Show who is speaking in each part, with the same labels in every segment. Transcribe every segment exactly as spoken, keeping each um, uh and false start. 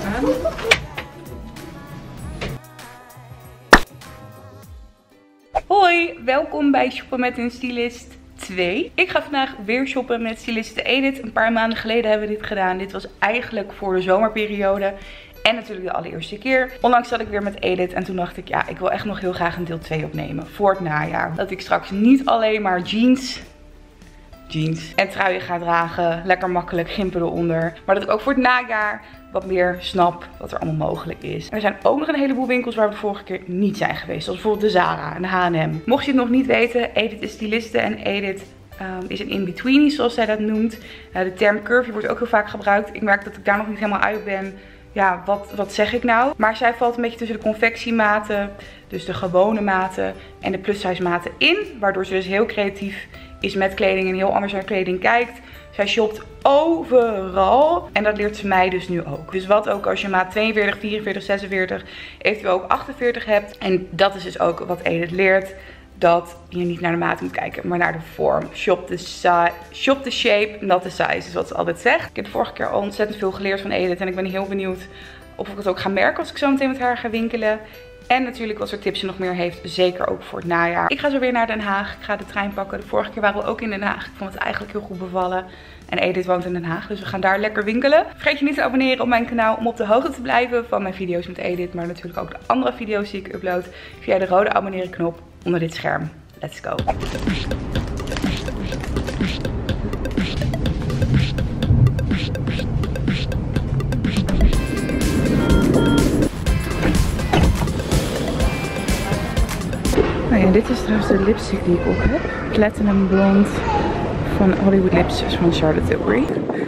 Speaker 1: aan.
Speaker 2: Hoi, welkom bij Shoppen met een Stylist twee. Ik ga vandaag weer shoppen met styliste Edith. Een paar maanden geleden hebben we dit gedaan. Dit was eigenlijk voor de zomerperiode. En natuurlijk de allereerste keer. Onlangs zat ik weer met Edith en toen dacht ik, ja, ik wil echt nog heel graag een deel twee opnemen. Voor het najaar. Dat ik straks niet alleen maar jeans... jeans en truien ga dragen. Lekker makkelijk, gimpen eronder. Maar dat ik ook voor het najaar wat meer snap wat er allemaal mogelijk is. En er zijn ook nog een heleboel winkels waar we de vorige keer niet zijn geweest. Zoals bijvoorbeeld de Zara en de H en M. Mocht je het nog niet weten, Edith is styliste en Edith um, is een in-betweenie zoals zij dat noemt. Uh, de term curvy wordt ook heel vaak gebruikt. Ik merk dat ik daar nog niet helemaal uit ben. Ja, wat, wat zeg ik nou? Maar zij valt een beetje tussen de confectiematen, dus de gewone maten en de plus-size maten in. Waardoor ze dus heel creatief is met kleding en heel anders naar kleding kijkt. Zij shopt overal en dat leert ze mij dus nu ook. Dus wat ook als je maat tweeënveertig, vierenveertig, zesenveertig, eventueel ook achtenveertig hebt. En dat is dus ook wat Edith leert. Dat je niet naar de maat moet kijken, maar naar de vorm. Shop the, shop the shape, not the size, is wat ze altijd zegt. Ik heb de vorige keer al ontzettend veel geleerd van Edith. En ik ben heel benieuwd of ik het ook ga merken als ik zo meteen met haar ga winkelen. En natuurlijk wat soort tips ze nog meer heeft, zeker ook voor het najaar. Ik ga zo weer naar Den Haag. Ik ga de trein pakken. De vorige keer waren we ook in Den Haag. Ik vond het eigenlijk heel goed bevallen. En Edith woont in Den Haag, dus we gaan daar lekker winkelen. Vergeet je niet te abonneren op mijn kanaal om op de hoogte te blijven van mijn video's met Edith. Maar natuurlijk ook de andere video's die ik upload via de rode abonneren knop onder dit scherm. Let's go! Nou ja, dit is trouwens de lipstick die ik op heb. Platinum Blonde van Hollywood Lips van Charlotte Tilbury.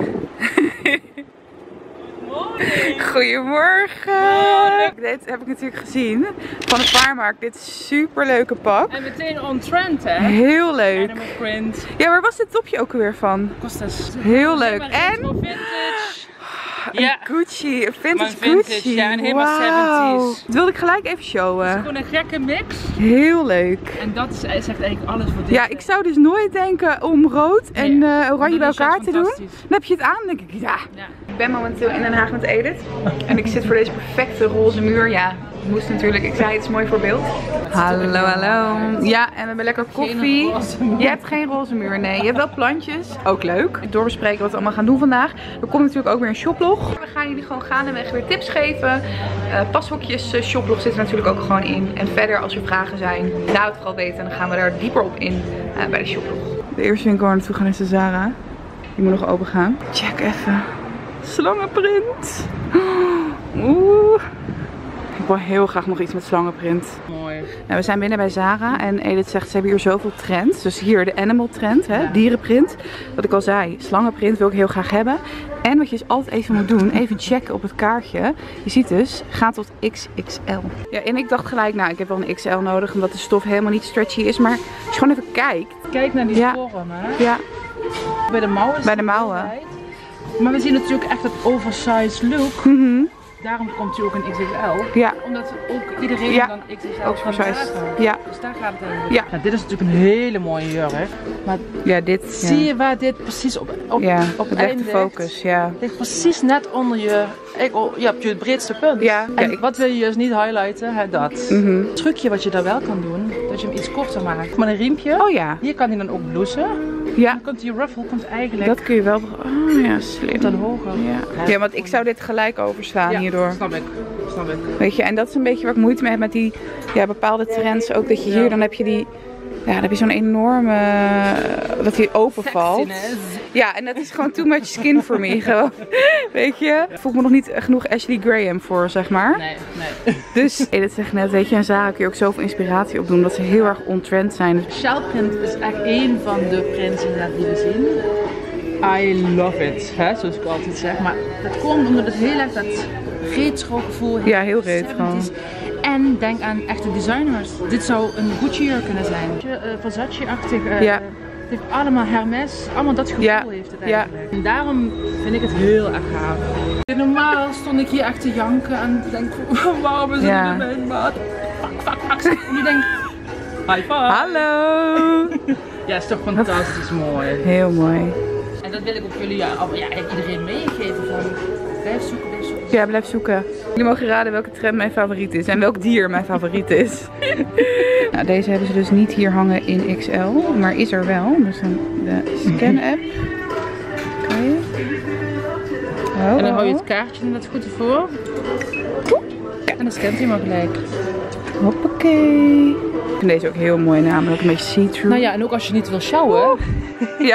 Speaker 2: Goedemorgen! Oh, dit heb ik natuurlijk gezien van de Primark. Dit super leuke pak.
Speaker 1: En meteen on trend, hè?
Speaker 2: Heel leuk.
Speaker 1: Animal print.
Speaker 2: Ja, waar was dit topje ook alweer van?
Speaker 1: Costas.
Speaker 2: Heel leuk. En
Speaker 1: vintage.
Speaker 2: Een
Speaker 1: Ja.
Speaker 2: Gucci, een vintage,
Speaker 1: vintage,
Speaker 2: Gucci.
Speaker 1: ja, en helemaal
Speaker 2: Wow.
Speaker 1: zeventies.
Speaker 2: Dat wilde ik gelijk even showen.
Speaker 1: Het is gewoon een gekke mix.
Speaker 2: Heel leuk.
Speaker 1: En dat is, zegt eigenlijk alles voor dit.
Speaker 2: Ja, ik zou dus nooit denken om rood en
Speaker 1: Nee.
Speaker 2: uh, oranje bij
Speaker 1: Dat is
Speaker 2: elkaar
Speaker 1: echt
Speaker 2: te doen.
Speaker 1: fantastisch.
Speaker 2: Dan heb je het aan, denk ik, ja.
Speaker 1: Ja.
Speaker 2: Ik ben momenteel in Den Haag met Edith. En ik zit voor deze perfecte roze muur. Ja, het moest natuurlijk. Ik zei het is mooi voor beeld. Hallo, hallo. Ja, en we hebben lekker koffie. Je hebt geen roze muur, nee. Je hebt wel plantjes. Ook leuk. Doorbespreken wat we allemaal gaan doen vandaag. Er komt natuurlijk ook weer een shoplog. We gaan jullie gewoon gaandeweg weer tips geven. Uh, pashokjes uh, shoplog zit er natuurlijk ook gewoon in. En verder als er vragen zijn, laat het vooral weten. En dan gaan we daar dieper op in uh, bij de shoplog. De eerste winkel waar we naartoe gaan is de Zara. Die moet nog open gaan. Check even. Slangenprint. Oeh. Ik wil heel graag nog iets met slangenprint.
Speaker 1: Mooi.
Speaker 2: Nou, we zijn binnen bij Zara en Edith zegt ze hebben hier zoveel trends. Dus hier de animal trend, hè,
Speaker 1: Ja.
Speaker 2: dierenprint. Wat ik al zei, slangenprint wil ik heel graag hebben. En wat je dus altijd even moet doen, even checken op het kaartje. Je ziet dus, gaat tot X X L. Ja, en ik dacht gelijk, nou ik heb wel een X L nodig omdat de stof helemaal niet stretchy is. Maar als je gewoon even kijkt.
Speaker 1: Kijk naar die
Speaker 2: Ja.
Speaker 1: vorm, hè?
Speaker 2: Ja,
Speaker 1: Bij de mouwen. is
Speaker 2: bij de
Speaker 1: het
Speaker 2: mouwen.
Speaker 1: altijd. Maar we zien natuurlijk echt het oversized look.
Speaker 2: Mhm.
Speaker 1: Daarom komt hij ook in X X L.
Speaker 2: Ja.
Speaker 1: Omdat ook iedereen
Speaker 2: Ja.
Speaker 1: dan X X L
Speaker 2: Ook
Speaker 1: kan
Speaker 2: precies.
Speaker 1: dragen.
Speaker 2: Ja.
Speaker 1: Dus daar gaat het eigenlijk.
Speaker 2: Ja.
Speaker 1: Nou, dit is natuurlijk een hele mooie jurk. Maar
Speaker 2: Ja, dit.
Speaker 1: zie
Speaker 2: Ja,
Speaker 1: je waar dit precies op, op,
Speaker 2: ja.
Speaker 1: op
Speaker 2: het legt de
Speaker 1: eindigt?
Speaker 2: focus, ja.
Speaker 1: Het ligt precies net onder je, ik, oh, ja, op je breedste punt.
Speaker 2: Ja.
Speaker 1: En
Speaker 2: Ja, ik-
Speaker 1: wat wil je dus niet highlighten? Hè, dat.
Speaker 2: Mhm.
Speaker 1: Het trucje wat je daar wel kan doen, dat je hem iets korter maakt. Met een riempje.
Speaker 2: Oh ja.
Speaker 1: Hier kan hij dan ook blousen.
Speaker 2: Ja.
Speaker 1: Dan komt die ruffle komt eigenlijk
Speaker 2: Dat kun je wel. Oh ja, slim.
Speaker 1: dan hoger.
Speaker 2: Ja. Ja, want ik zou dit gelijk overslaan
Speaker 1: Ja,
Speaker 2: hierdoor.
Speaker 1: snap ik. Snap ik.
Speaker 2: Weet je, en dat is een beetje waar ik moeite mee heb met die ja, bepaalde trends. Ook dat je hier, dan heb je die. Ja, dan heb je zo'n enorme. Dat hij open valt.
Speaker 1: Sexiness.
Speaker 2: Ja, en dat is gewoon too much skin for me. Gewoon. Weet je? Ik voel me nog niet genoeg Ashley Graham voor, zeg maar.
Speaker 1: Nee, nee.
Speaker 2: Dus, dat zeg ik net, weet je, en Zara kun je ook zoveel inspiratie opdoen. Dat ze heel erg on-trend zijn.
Speaker 1: Shellprint is echt één van de prints inderdaad die we zien. I love it, hè, zoals ik altijd zeg. Maar dat komt omdat het heel erg dat retro gevoel heeft.
Speaker 2: Ja, heel retro.
Speaker 1: zeventies. En denk aan echte designers. Dit zou een Gucci jurk kunnen zijn. Uh, Versace-achtig. Uh,
Speaker 2: Ja.
Speaker 1: Het heeft allemaal Hermes. Allemaal dat gevoel
Speaker 2: Ja.
Speaker 1: heeft het
Speaker 2: Ja.
Speaker 1: eigenlijk. En daarom vind ik het heel erg gaaf. Normaal stond ik hier echt te janken en te denken, waarom is het
Speaker 2: Ja.
Speaker 1: in mijn maat? Fuck, fuck, fuck. En nu denk ik, high five.
Speaker 2: Hallo!
Speaker 1: Ja, is toch fantastisch mooi.
Speaker 2: Heel mooi.
Speaker 1: En dat wil ik ook jullie, ja, al- ja, iedereen meegeven van, blijf zoeken, blijf zoeken.
Speaker 2: Ja, blijf zoeken. Jullie mogen raden welke trend mijn favoriet is en welk dier mijn favoriet is. Nou, deze hebben ze dus niet hier hangen in X L, maar is er wel. Dus dan de scan app. Oké. Okay. Oh,
Speaker 1: en dan hou je het kaartje net goed ervoor. En dan scant hij maar gelijk.
Speaker 2: Hoppakee. Ik vind deze ook heel mooi namelijk, een beetje see-through.
Speaker 1: Nou ja, en ook als je niet wil sjouwen.
Speaker 2: Ja.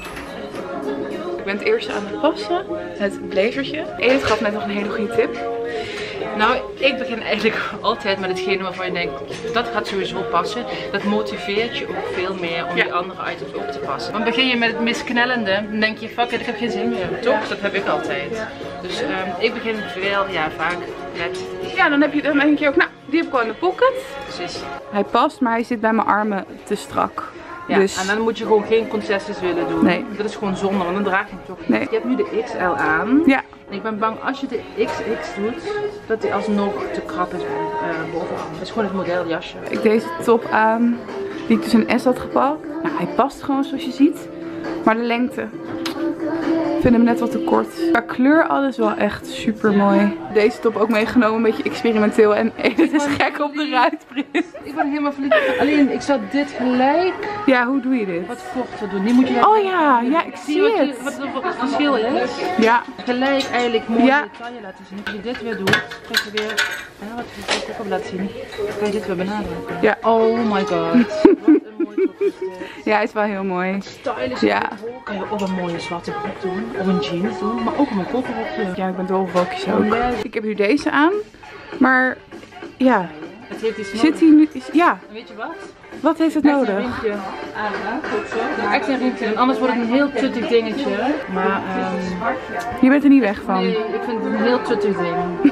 Speaker 2: Ik ben het eerste aan het passen. Het blazertje. Edith gaf net nog een hele goede tip.
Speaker 1: Nou, ik begin eigenlijk altijd met hetgene waarvan je denkt, dat gaat sowieso passen. Dat motiveert je ook veel meer om ja. die andere items ook te passen. Dan begin je met het misknellende, dan denk je, fuck it, ik heb geen zin meer. Toch? Dat heb ik altijd. Ja. Dus um, ik begin veel, ja, vaak met...
Speaker 2: Ja, dan heb je dan denk je ook, nou, die heb ik al in de pocket.
Speaker 1: Precies.
Speaker 2: Hij past, maar hij zit bij mijn armen te strak.
Speaker 1: Ja, dus... en dan moet je gewoon geen concessies willen doen. Nee. Dat is gewoon zonde, want dan draag je hem toch niet. Nee. Je hebt nu de X L aan. Ja. En ik ben bang als je de X X doet, dat die alsnog te krap is uh, bovenaan. Dat is gewoon het modeljasje.
Speaker 2: Ik deze top aan, die ik dus een S had gepakt. Nou, hij past gewoon zoals je ziet. Maar de lengte, ik vind hem net wat te kort. Qua kleur alles wel echt super mooi. Deze top ook meegenomen, een beetje experimenteel. En Edith is gek op de ruitprint.
Speaker 1: Ik ben helemaal verliefd. Alleen ik zou dit gelijk...
Speaker 2: Ja, hoe doe je dit?
Speaker 1: Wat korter doen. Die moet je...
Speaker 2: Oh ja, ja, ik zie
Speaker 1: wat,
Speaker 2: het.
Speaker 1: Wat, wat het verschil is.
Speaker 2: Ja.
Speaker 1: Gelijk eigenlijk mooi ja. detail laten zien. Als je dit weer doet, krijg je weer... Ja, wat wil ik ook op laten zien? Dan kan je dit weer benadrukken.
Speaker 2: Ja.
Speaker 1: Oh my god. Wat een mooi top is dit.
Speaker 2: Ja, hij is wel heel mooi.
Speaker 1: Stylish.
Speaker 2: Ja.
Speaker 1: Kan je ook een mooie zwarte broek doen. Of een jeans doen. Maar ook een kofferrokje.
Speaker 2: Ja, ik ben dol op rokjes ook. Oh, ik heb nu deze aan. Maar ja.
Speaker 1: Het heeft iets
Speaker 2: Zit hij nu? Ja.
Speaker 1: Weet je wat?
Speaker 2: Wat heeft het
Speaker 1: echt
Speaker 2: nodig?
Speaker 1: Een riempje aan, goed zo. Echt een riempje. En anders wordt het een heel tuttig dingetje. Maar um...
Speaker 2: je bent er niet weg van.
Speaker 1: Nee, ik vind het een heel tuttig ding.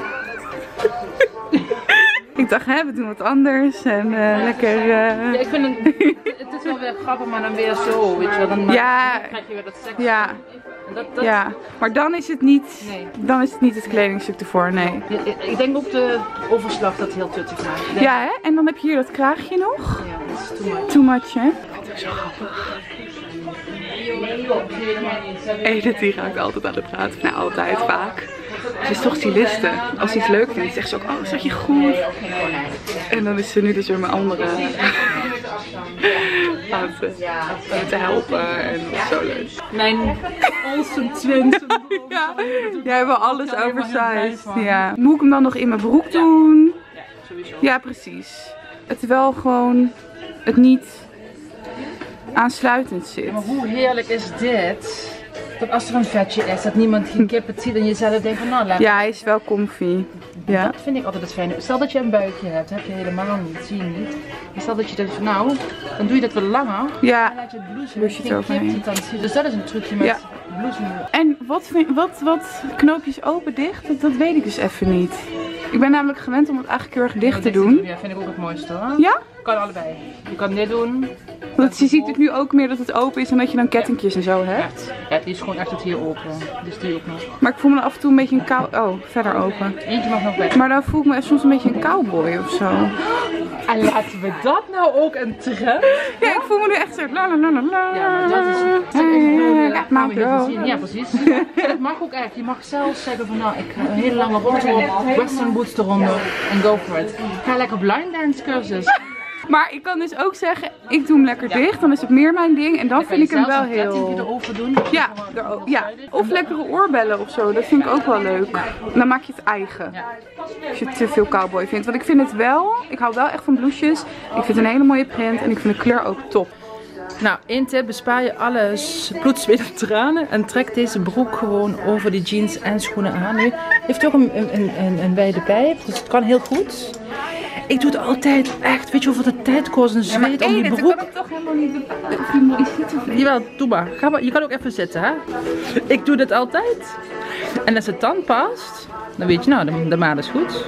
Speaker 2: Ik dacht, hè, we doen wat anders en uh, ja. lekker... Uh...
Speaker 1: Ja, ik vind het, het is wel weer grappig, maar dan weer zo, weet je wel. Dan,
Speaker 2: ja.
Speaker 1: dan krijg je weer dat seks.
Speaker 2: Ja.
Speaker 1: Dat, dat...
Speaker 2: ja, maar dan is het niet,
Speaker 1: nee.
Speaker 2: dan is het niet het kledingstuk ervoor, nee.
Speaker 1: Ja, ik denk ook de overslag dat heel tuttig maakt. Denk...
Speaker 2: Ja, hè? En dan heb je hier dat kraagje nog.
Speaker 1: Ja, dat is too much.
Speaker 2: Too much, hè? Dat is zo grappig. Edith die raakt altijd aan de praat. Nou, altijd, vaak. Ze is toch styliste. Als ze iets leuk vindt, zegt ze ook, oh, zat je goed? En dan is ze nu dus weer mijn andere aan het te helpen en dat is zo leuk.
Speaker 1: Mijn awesome twins.
Speaker 2: Ja, jij hebt wel alles oversized. Ja. Moet ik hem dan nog in mijn broek doen?
Speaker 1: Ja, sowieso.
Speaker 2: Ja, precies. Het wel gewoon, het niet aansluitend zit.
Speaker 1: Maar hoe heerlijk is dit? Dat als er een vetje is, dat niemand geen kip het ziet en je zelf denkt van nou laat.
Speaker 2: Ja, hij is wel comfy. Ja.
Speaker 1: Dat vind ik altijd het fijne. Stel dat je een buikje hebt, heb je helemaal niet, zie je niet. Maar stel dat je denkt van nou, dan doe je dat wat langer.
Speaker 2: Ja.
Speaker 1: En laat je het blouse,
Speaker 2: blouse
Speaker 1: geen kip ziet dan zien. Dus dat is een trucje met ja. blouse.
Speaker 2: En wat, vind, wat, wat knoopjes open dicht, dat, dat weet ik dus even niet. Ik ben namelijk gewend om het eigenlijk heel erg dicht te doen.
Speaker 1: Ja, vind ik ook het mooiste hoor.
Speaker 2: Ja?
Speaker 1: Kan allebei. Je kan dit doen.
Speaker 2: Want je ziet het nu ook meer dat het open is en dat je dan kettingjes en zo hebt.
Speaker 1: Ja, die is gewoon echt tot hier open. Dus die ook nog.
Speaker 2: Maar ik voel me af en toe een beetje een cow... Oh, verder open.
Speaker 1: Eentje mag nog weg.
Speaker 2: Maar dan voel ik me soms een beetje een cowboy of zo.
Speaker 1: En laten we dat nou ook een trend?
Speaker 2: Ja, ik voel me nu echt zo... La la la la la.
Speaker 1: Ja, maar dat is... Dat is hey, ja, precies. Dat mag ook echt. Je mag zelfs zeggen van nou, ik ga een hele lange rok op, western boots eronder en go for it. Ga lekker blind dance cursus.
Speaker 2: Maar ik kan dus ook zeggen, ik doe hem lekker ja. dicht, dan is het meer mijn ding en dan, dan vind ik hem wel heel...
Speaker 1: Een erover doen.
Speaker 2: Ja, er, ja, of lekkere oorbellen of zo, dat vind ik ook wel leuk. Ja. Dan maak je het eigen. Ja. Als je te veel cowboy vindt. Want ik vind het wel, ik hou wel echt van blouses. Ik vind het een hele mooie print en ik vind de kleur ook top.
Speaker 1: Nou, één tip, bespaar je alle bloed, zweet en tranen en trek deze broek gewoon over die jeans en schoenen aan. Nu heeft hij ook een, een, een, een wijde pijp, dus het kan heel goed. Ik doe het altijd echt, weet je hoeveel de tijd kost en zweet ja, om die broek.
Speaker 2: Dat kan ik toch helemaal niet bepalen.
Speaker 1: Jawel, doe maar. Ga maar. Je kan ook even zitten, hè. Ik doe dit altijd. En als het dan past, dan weet je nou, de, de maat is goed.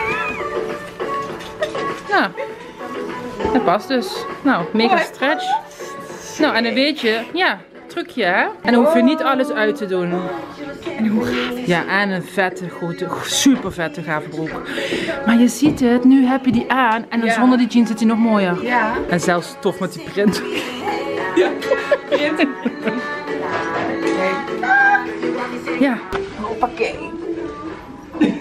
Speaker 1: Nou, het past dus. Nou, mega stretch. Nou, en dan weet je, ja, trucje, hè. En dan hoef je niet alles uit te doen. En hoe gaaf. Ja, en een vette, grote, super vette gave broek. Maar je ziet het, nu heb je die aan en dan ja. zonder die jeans zit hij nog mooier.
Speaker 2: Ja.
Speaker 1: En zelfs tof met die print. Ja, print.
Speaker 2: Okay.
Speaker 1: Ja.
Speaker 2: Hoppakee.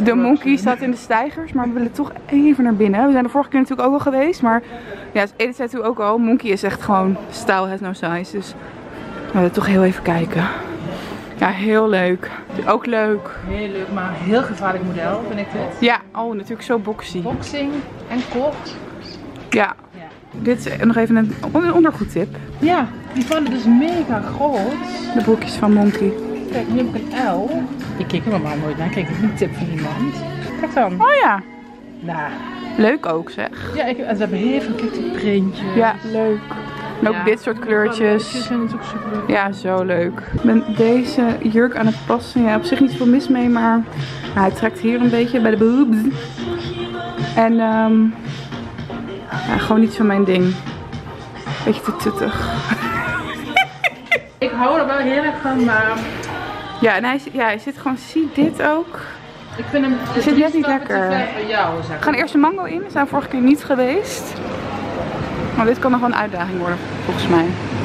Speaker 2: De Monkey staat in de steigers, maar we willen toch even naar binnen. We zijn de vorige keer natuurlijk ook al geweest, maar ja, Edith zei toen ook al, Monkey is echt gewoon style has no size. Dus we willen toch heel even kijken. Ja, heel leuk. Ook leuk.
Speaker 1: Heel leuk, maar heel gevaarlijk model vind ik dit.
Speaker 2: Ja, oh natuurlijk zo boxy.
Speaker 1: Boxing en kort.
Speaker 2: Ja.
Speaker 1: Ja.
Speaker 2: Dit is nog even een, een ondergoedtip.
Speaker 1: Ja, die vallen dus mega groot.
Speaker 2: De broekjes van Monkey.
Speaker 1: Kijk, nu heb ik een L. Ik kijk er normaal nooit naar. Kijk, ik heb een tip van iemand. Kijk dan.
Speaker 2: Oh ja.
Speaker 1: Nou.
Speaker 2: Leuk ook zeg.
Speaker 1: Ja, ik, en ze hebben heel veel kijk, die printjes.
Speaker 2: Ja, leuk. En ook
Speaker 1: ja,
Speaker 2: dit soort kleurtjes.
Speaker 1: zijn natuurlijk super leuk.
Speaker 2: Ja, zo leuk. Ik ben deze jurk aan het passen. Ja, op zich niet veel mis mee, maar nou, hij trekt hier een beetje bij de boobs. En um, ja, gewoon niet zo mijn ding. Beetje te tuttig.
Speaker 1: Ik hou er wel heel erg van, maar...
Speaker 2: Ja, en hij, ja, hij zit gewoon, zie dit ook.
Speaker 1: Ik vind hem...
Speaker 2: Hij zit net niet lekker.
Speaker 1: Voor jou, zeg.
Speaker 2: We gaan eerst de mango in. We zijn vorige keer niet geweest. Maar dit kan nog wel een uitdaging worden, volgens mij.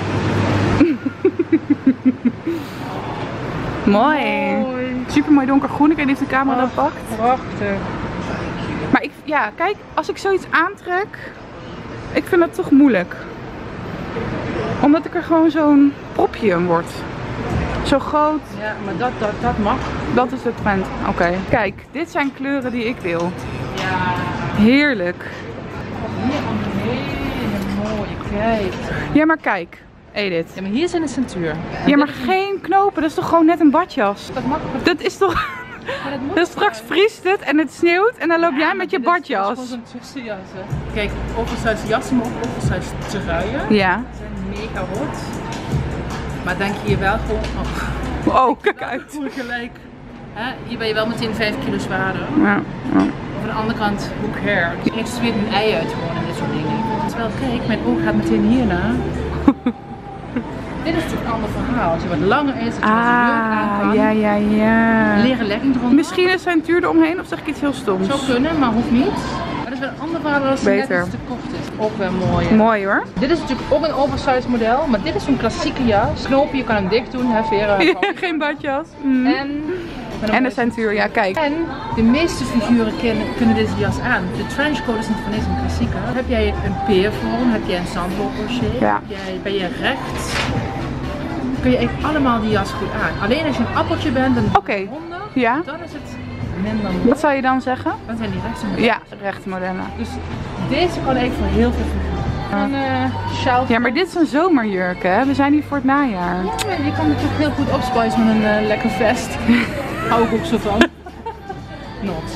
Speaker 2: Mooi.
Speaker 1: Mooi.
Speaker 2: Super mooi donkergroen. Ik weet niet of de camera dat pakt.
Speaker 1: Prachtig.
Speaker 2: Maar ik, ja, kijk, als ik zoiets aantrek, ik vind dat toch moeilijk. Omdat ik er gewoon zo'n propje in word. Zo groot.
Speaker 1: Ja, maar dat, dat, dat mag.
Speaker 2: Dat is de trend. Oké. Okay. Kijk, dit zijn kleuren die ik wil.
Speaker 1: Ja.
Speaker 2: Heerlijk.
Speaker 1: Hier een hele mooie, kijk.
Speaker 2: Ja, maar kijk. Edith.
Speaker 1: Ja, maar hier zijn de centuur.
Speaker 2: Ja, maar geen knopen. Dat is toch gewoon net een badjas?
Speaker 1: Dat mag.
Speaker 2: Dat is toch...
Speaker 1: Maar dat moet
Speaker 2: dus straks vriest het en het sneeuwt en dan loop
Speaker 1: ja,
Speaker 2: jij met je badjas.
Speaker 1: Dat is gewoon zo'n tussenjas. Kijk, oversized jassen, maar ook oversized truien.
Speaker 2: Ja.
Speaker 1: Ze zijn mega hot. Maar denk je hier wel gewoon...
Speaker 2: Oh, oh kijk uit.
Speaker 1: Gewoon gelijk. Hè? Hier ben je wel meteen vijf kilo zwaarder.
Speaker 2: Ja, ja.
Speaker 1: Of aan de andere kant, who cares? Ik zweet een ei uit gewoon en dit soort dingen. Terwijl, kijk, mijn oog gaat meteen hierna. Dit is natuurlijk een ander verhaal. Als je wat langer is, als je wat leuk aan kan.
Speaker 2: Ja, ja, ja.
Speaker 1: Leren legging eronder.
Speaker 2: Misschien is zijn tuur eromheen of zeg ik iets heel stoms?
Speaker 1: Zou kunnen, maar hoeft niet. Maar dat is wel een ander verhaal als het net iets te kort is. Ook wel mooi. Hè?
Speaker 2: Mooi hoor.
Speaker 1: Dit is natuurlijk ook een oversized model, maar dit is zo'n klassieke jas. Knoopje, je kan hem dicht doen, hè Vera?
Speaker 2: Ja, geen badjas. Mm.
Speaker 1: En...
Speaker 2: En de centuur, ja kijk.
Speaker 1: En de meeste figuren kunnen, kunnen deze jas aan. De trenchcoat is niet van deze een klassieker. Heb jij een peervorm, heb jij een zandloper shape,
Speaker 2: ja.
Speaker 1: jij, ben je recht, kun je eigenlijk allemaal die jas goed aan. Alleen als je een appeltje bent, dan
Speaker 2: okay.
Speaker 1: honderd,
Speaker 2: ja.
Speaker 1: dan is het minder mooi.
Speaker 2: Wat zou je dan zeggen?
Speaker 1: Dan zijn die rechtse modellen.
Speaker 2: Ja, rechte modellen.
Speaker 1: Dus deze kan eigenlijk voor heel veel figuren. Een uh, sjaal.
Speaker 2: Ja, maar dit is een zomerjurk hè, we zijn hier voor het najaar.
Speaker 1: Ja, je kan natuurlijk heel goed opspicen met een uh, lekker vest. Hou ik ook zo van. Not.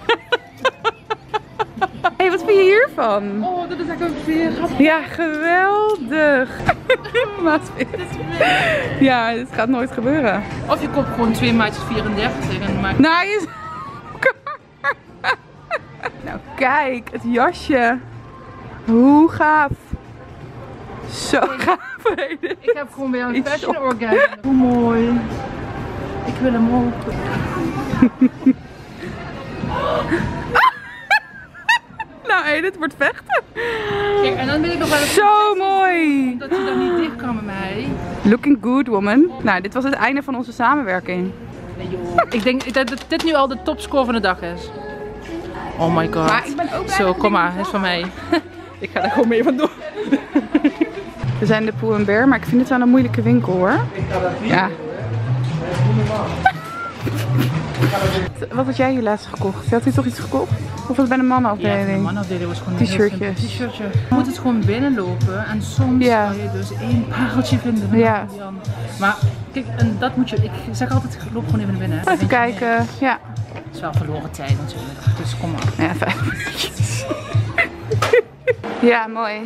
Speaker 2: Hé, hey, wat vind je hiervan?
Speaker 1: Oh, dat is echt ook weer grappig.
Speaker 2: Ja, geweldig. Ja, dit gaat nooit gebeuren.
Speaker 1: Of je koopt gewoon twee maatjes vierendertig en maakt...
Speaker 2: Nou, je... Nou, kijk, het jasje. Hoe gaaf. Zo gaaf.
Speaker 1: Ik heb gewoon weer een fashion orgasm. Hoe mooi. Ik wil hem ook.
Speaker 2: Nou, hé, dit wordt vechten.
Speaker 1: Kijk, en dan ben ik nog wel eens
Speaker 2: zo mooi.
Speaker 1: Dat je dan niet dicht kan met mij.
Speaker 2: Looking good, woman. Nou, dit was het einde van onze samenwerking.
Speaker 1: Nee, joh. Ik denk dat dit nu al de topscore van de dag is. Oh my god.
Speaker 2: Maar ik ben ook
Speaker 1: zo, kom maar, is van mij. Ik ga er gewoon mee vandoor.
Speaker 2: We zijn de Pull and Bear, maar ik vind het wel een moeilijke winkel hoor. Ja. Wat had jij hier laatst gekocht? Had u toch iets gekocht? Of was het bij de mannenafdeling?
Speaker 1: Ja, de mannenafdeling was gewoon
Speaker 2: een t-shirtjes.
Speaker 1: T-shirtje. Je moet het gewoon binnenlopen en soms
Speaker 2: ja.
Speaker 1: kan je dus één pareltje vinden van
Speaker 2: ja.
Speaker 1: die andere. Maar kijk, en dat moet je, ik zeg altijd, loop gewoon even naar binnen.
Speaker 2: Even kijken, mee. Ja.
Speaker 1: Het is wel verloren tijd natuurlijk, dus kom maar.
Speaker 2: Ja, vijf minuutjes. Ja, mooi.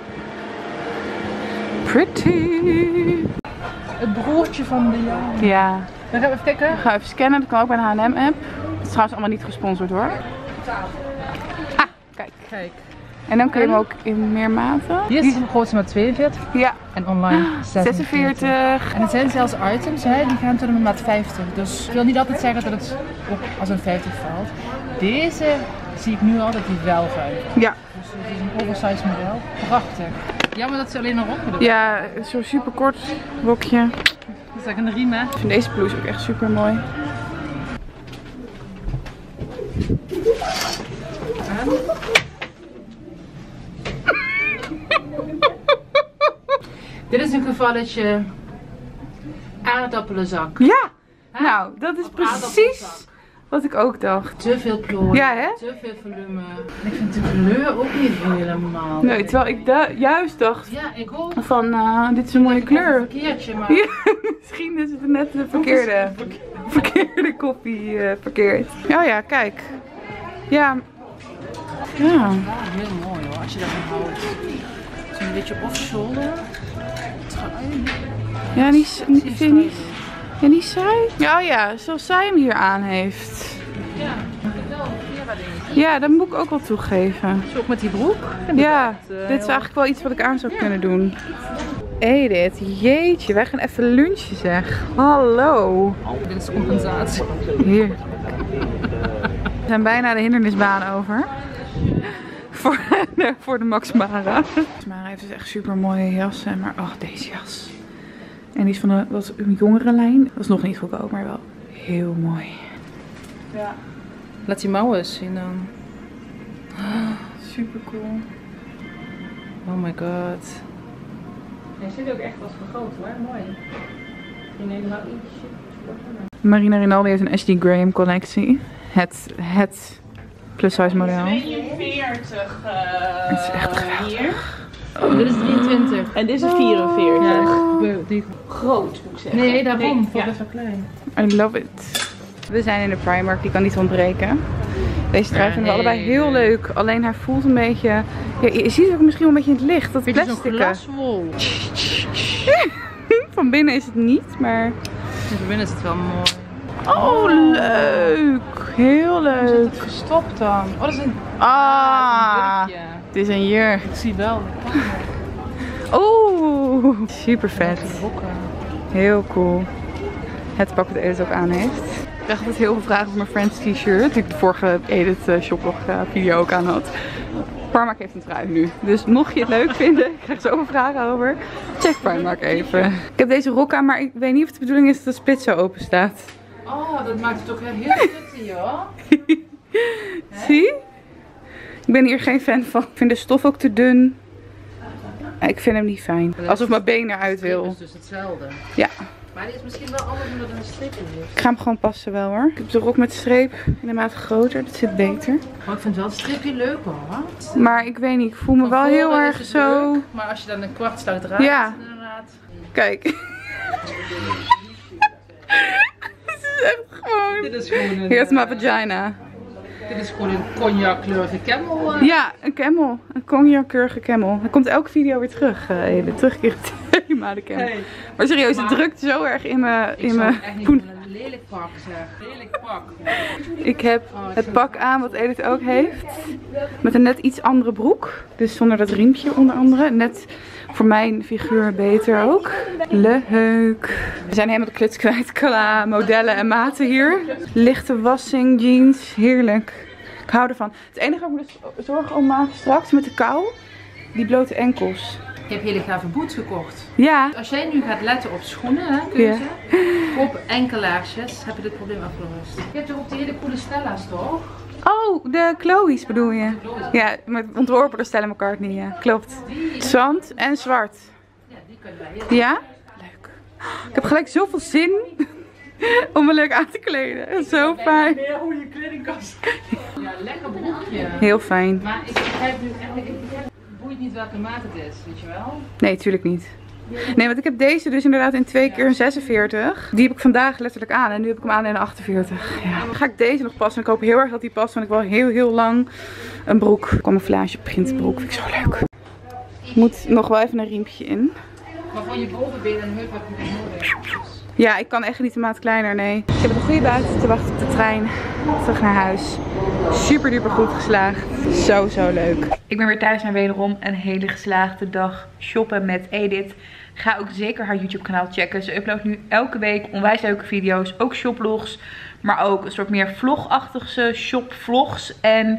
Speaker 2: Pretty.
Speaker 1: Het broertje van de jaar.
Speaker 2: Ja.
Speaker 1: Dan gaan we even kijken.
Speaker 2: Ik ga even scannen, dat kan ook bij de H en M app. Het is trouwens allemaal niet gesponsord hoor. Ah, kijk.
Speaker 1: Kijk.
Speaker 2: En dan kun je hem ook in meer maten.
Speaker 1: Hier is de grootste maar tweeënveertig.
Speaker 2: Ja.
Speaker 1: En online zesenveertig.
Speaker 2: zesenveertig.
Speaker 1: En het zijn zelfs items, hè, die gaan tot een maat vijftig. Dus ik wil niet altijd zeggen dat het ook als een vijftig valt. Deze zie ik nu al dat die wel vijftig.
Speaker 2: Ja.
Speaker 1: Dus het is een oversized model. Prachtig. Jammer dat ze alleen een rokje doen.
Speaker 2: Ja, zo'n super kort rokje.
Speaker 1: Dat is echt een riem hè.
Speaker 2: Ik vind deze blouse ook echt super mooi.
Speaker 1: En? Dit is een gevalletje aardappelenzak.
Speaker 2: Ja,
Speaker 1: Hè?
Speaker 2: nou, dat is
Speaker 1: Of
Speaker 2: precies wat ik ook dacht.
Speaker 1: Te veel plooi,
Speaker 2: Ja, hè?
Speaker 1: te veel volume. Ik vind de kleur ook niet helemaal.
Speaker 2: Nee, terwijl ik da juist dacht
Speaker 1: Ja, ik ook.
Speaker 2: van, uh, dit is een mooie kleur.
Speaker 1: Een verkeertje, maar...
Speaker 2: Ja, misschien is het net de verkeerde, verkeerde koffie uh, verkeerd. Oh ja, kijk. Ja. Ja.
Speaker 1: Ja, heel mooi hoor, als je daarvan houdt. Zo'n beetje off-shoulder. Trui.
Speaker 2: Ja, die, die vind je niet. Ja, die zij. Ja, oh ja, zoals zij hem hier aan heeft.
Speaker 1: Ja, ik vind wel een Vera dingetje.
Speaker 2: Ja, dat moet ik ook wel toegeven.
Speaker 1: Zo ook met die broek.
Speaker 2: Ja,
Speaker 1: echt, uh,
Speaker 2: dit is
Speaker 1: heel...
Speaker 2: eigenlijk wel iets wat ik aan zou kunnen doen. Edith, jeetje, wij gaan even lunchen zeg. Hallo.
Speaker 1: Dit is compensatie.
Speaker 2: Hier. We zijn bijna de hindernisbaan over. Voor de, voor de Max Mara. Mara heeft dus echt super mooie jassen. Maar ach, deze jas. En die is van een wat een jongere lijn. Dat is nog niet goedkoop, maar wel heel mooi. Ja.
Speaker 1: Laat die mouwen eens zien dan.
Speaker 2: Super cool.
Speaker 1: Oh my god.
Speaker 3: Hij zit ook echt als vergroot hoor, mooi. Je neemt nou iets.
Speaker 2: Marina Rinaldi heeft een Ashley Graham collectie. Het, het plus size model.
Speaker 3: tweeënveertig uh,
Speaker 2: Het is echt geweldig.
Speaker 3: hier.
Speaker 1: Oh, dit is drieëntwintig.
Speaker 3: En dit is vierenveertig.
Speaker 1: Ja, die...
Speaker 3: Groot moet ik zeggen.
Speaker 1: Nee, daarom.
Speaker 3: Nee,
Speaker 1: Voor
Speaker 3: ja.
Speaker 1: best wel klein.
Speaker 2: I love it. We zijn in de Primark, die kan niet ontbreken. Deze trui
Speaker 1: Ja,
Speaker 2: vinden we
Speaker 1: nee,
Speaker 2: allebei heel
Speaker 1: nee.
Speaker 2: leuk. Alleen hij voelt een beetje... Ja, je ziet het ook misschien wel een beetje in het licht. Dat
Speaker 1: Beetje zo'n
Speaker 2: plastic.
Speaker 1: glaswol.
Speaker 2: Van binnen is het niet, maar...
Speaker 1: Van binnen is het wel mooi.
Speaker 2: Oh, leuk. Heel
Speaker 1: Hoe zit
Speaker 2: leuk.
Speaker 1: het verstopt dan? Oh, dat is een...
Speaker 2: Ah,
Speaker 1: dat is een jurkje.
Speaker 2: het is een jurk.
Speaker 1: Ik zie wel.
Speaker 2: Oeh, super vet.
Speaker 1: Brokken.
Speaker 2: Heel cool. Het pak dat Edith ook aan heeft. Ik krijg altijd heel veel vragen over mijn Friends t-shirt. Die ik de vorige Edith uh, shoplog uh, video ook aan had. Primark heeft een trui nu. Dus mocht je het leuk vinden, ik krijg zoveel vragen over. Check Primark even. Ik heb deze rok aan, maar ik weet niet of het de bedoeling is dat de spits zo open staat.
Speaker 1: Oh, dat maakt het ook heel pretty hoor.
Speaker 2: Zie? Ik ben hier geen fan van. Ik vind de stof ook te dun. Ik vind hem niet fijn. Alsof mijn been eruit wil.
Speaker 1: Het is dus hetzelfde.
Speaker 2: Ja.
Speaker 1: Maar die is misschien wel anders omdat er een streep in heeft.
Speaker 2: Ik ga hem gewoon passen wel hoor. Ik heb de rok met streep in de maat groter. Dat zit beter.
Speaker 1: Maar ik vind wel het streepje leuk hoor.
Speaker 2: Maar ik weet niet. Ik voel me
Speaker 1: Van
Speaker 2: wel
Speaker 1: voren
Speaker 2: heel
Speaker 1: is
Speaker 2: erg
Speaker 1: het
Speaker 2: zo...
Speaker 1: leuk, maar als je dan een kwart sluit draait,
Speaker 2: Ja.
Speaker 1: inderdaad.
Speaker 2: Kijk. Dit is echt gewoon...
Speaker 1: Dit is gewoon een...
Speaker 2: Here's my
Speaker 1: uh,
Speaker 2: vagina.
Speaker 1: Dit is gewoon een cognac kleurige camel. Uh.
Speaker 2: Ja, een camel. Een cognac-keurige camel. Hij komt elke video weer terug. Uh, de terugkerend thema, de camel.
Speaker 1: Hey.
Speaker 2: Maar serieus,
Speaker 1: Maar-
Speaker 2: het drukt zo erg in mijn...
Speaker 1: Ik
Speaker 2: in
Speaker 1: zou
Speaker 2: mijn
Speaker 1: het echt niet
Speaker 2: poen.
Speaker 1: van een lelijk pak zeg. Lelijk pak.
Speaker 2: Ik heb het pak aan wat Edith ook heeft. Met een net iets andere broek. Dus zonder dat riempje onder andere. Net voor mijn figuur beter ook. Leuk. We zijn helemaal de kluts kwijt qua modellen en maten hier. Lichte wassing, jeans. Heerlijk. Ik hou ervan. Het enige waar ik me dus zorgen om maak straks met de kou. Die blote enkels.
Speaker 1: Ik heb hele gave boots gekocht.
Speaker 2: Ja.
Speaker 1: Als jij nu gaat letten op schoenen, hè, keuze, op enkelaarsjes, heb je dit probleem afgelost. Je hebt toch ook die hele coole Stella's toch?
Speaker 2: Oh, de Chloe's bedoel je? Ja, met ontworpen door Stella McCartney, ja. Klopt. Zand en zwart.
Speaker 1: Ja, die kunnen wij heel
Speaker 2: Ja? Leuk. Ik heb gelijk zoveel zin om me leuk aan te kleden. Zo fijn.
Speaker 3: Meer hoe je kledingkast.
Speaker 1: Ja, lekker broekje.
Speaker 2: Heel fijn.
Speaker 1: Maar ik begrijp nu echt, ik begrijp, het boeit niet welke maat het is, weet je wel?
Speaker 2: Nee, tuurlijk niet. Nee, want ik heb deze dus inderdaad in twee keer een zesenveertig. Die heb ik vandaag letterlijk aan en nu heb ik hem aan in een achtenveertig. Ja. Dan ga ik deze nog passen. Ik hoop heel erg dat die past, want ik wil heel heel lang een broek. Camouflage printbroek, vind ik zo leuk. Moet nog wel even een riempje in.
Speaker 1: Maar voor je bovenbeen en heup heb je niet nodig.
Speaker 2: Ja, ik kan echt niet een maat kleiner, nee. Ik heb een goede buiten te wachten op de trein. Terug naar huis. Super duper goed geslaagd. Zo, zo leuk. Ik ben weer thuis en wederom een hele geslaagde dag shoppen met Edith. Ga ook zeker haar YouTube kanaal checken. Ze uploadt nu elke week onwijs leuke video's. Ook shopvlogs. Maar ook een soort meer vlogachtige shopvlogs. En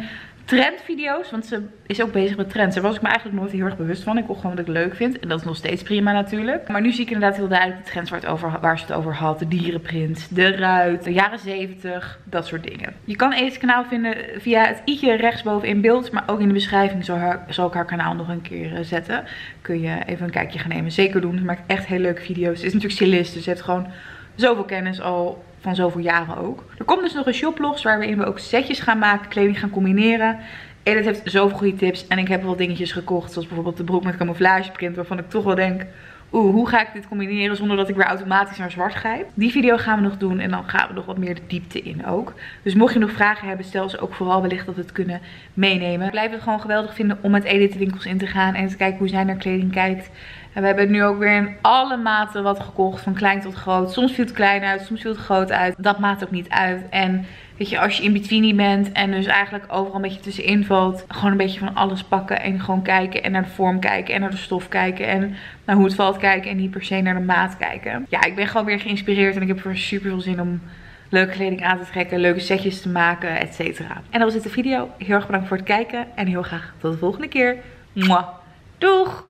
Speaker 2: trendvideo's, want ze is ook bezig met trends. Daar was ik me eigenlijk nooit heel erg bewust van. Ik wil gewoon wat ik leuk vind. En dat is nog steeds prima natuurlijk. Maar nu zie ik inderdaad heel duidelijk de trends waar, het over, waar ze het over had. De dierenprint, de ruit, de jaren zeventig, dat soort dingen. Je kan Edith's kanaal vinden via het i'tje rechtsboven in beeld. Maar ook in de beschrijving zal, haar, zal ik haar kanaal nog een keer uh, zetten. Kun je even een kijkje gaan nemen. Zeker doen. Ze maakt echt hele leuke video's. Ze is natuurlijk stylist, dus ze heeft gewoon zoveel kennis al van zoveel jaren ook. Er komt dus nog een shoplog waarin we ook setjes gaan maken, kleding gaan combineren. Edith heeft zoveel goede tips en ik heb wel dingetjes gekocht, zoals bijvoorbeeld de broek met camouflageprint, waarvan ik toch wel denk, oeh, hoe ga ik dit combineren zonder dat ik weer automatisch naar zwart grijp. Die video gaan we nog doen en dan gaan we nog wat meer de diepte in ook. Dus mocht je nog vragen hebben, stel ze ook vooral, wellicht dat we het kunnen meenemen. Ik blijf het gewoon geweldig vinden om met Edith de winkels in te gaan en te kijken hoe zij naar kleding kijkt. En we hebben nu ook weer in alle maten wat gekocht, van klein tot groot. Soms viel het klein uit, soms viel het groot uit. Dat maakt ook niet uit. En weet je, als je in between bent en dus eigenlijk overal een beetje tussenin valt, gewoon een beetje van alles pakken en gewoon kijken en naar de vorm kijken en naar de stof kijken en naar hoe het valt kijken en niet per se naar de maat kijken. Ja, ik ben gewoon weer geïnspireerd en ik heb er super veel zin om leuke kleding aan te trekken, leuke setjes te maken, et cetera. En dat was dit de video. Heel erg bedankt voor het kijken en heel graag tot de volgende keer. Mwah. Doeg!